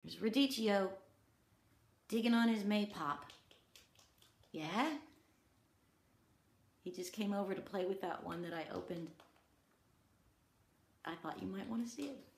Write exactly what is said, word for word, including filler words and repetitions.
There's Radicchio digging on his maypop. Yeah? He just came over to play with that one that I opened. I thought you might want to see it.